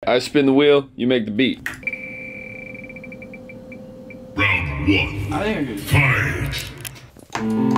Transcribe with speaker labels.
Speaker 1: I spin the wheel, you make the beat.
Speaker 2: Round one.
Speaker 3: I think I could.
Speaker 2: Fight!